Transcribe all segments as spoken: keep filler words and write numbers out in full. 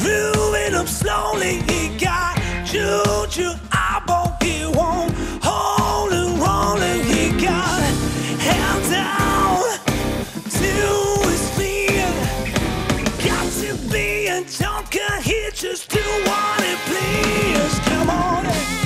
grooving up slowly. He got juju eyeball, he won't hold and rolling. He got held down to his feet. Got to be a talker, he just do what he please. Come on.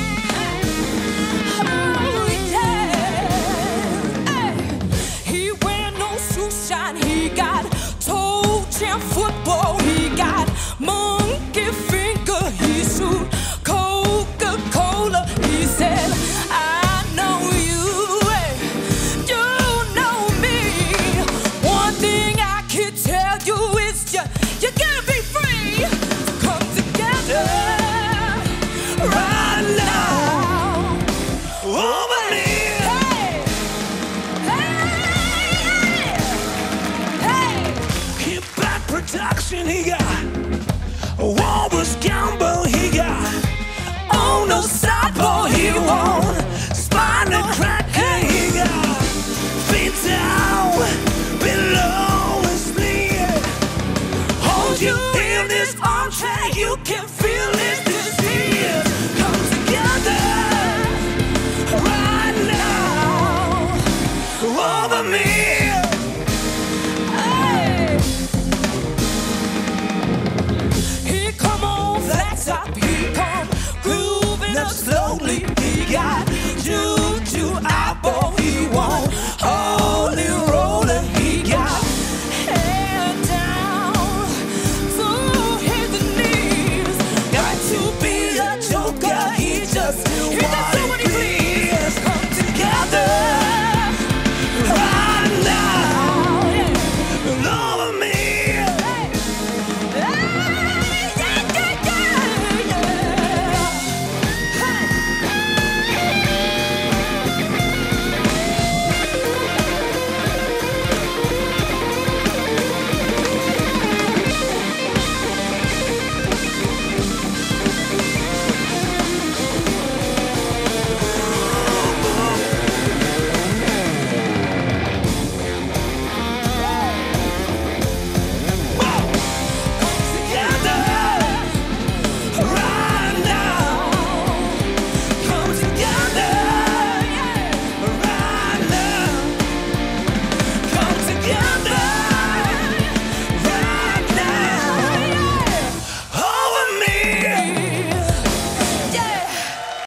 He got toe jam football. He got monkey finger. He shoot Coca-Cola. He said, I know you, you know me. One thing I can tell you is you, you gotta be free to come together right now over me. Production he got, Walrus Gamble he got, oh no sideball he won't, spinal cracker he got, feet down below his knee. Hold you in this armchair, you can feel his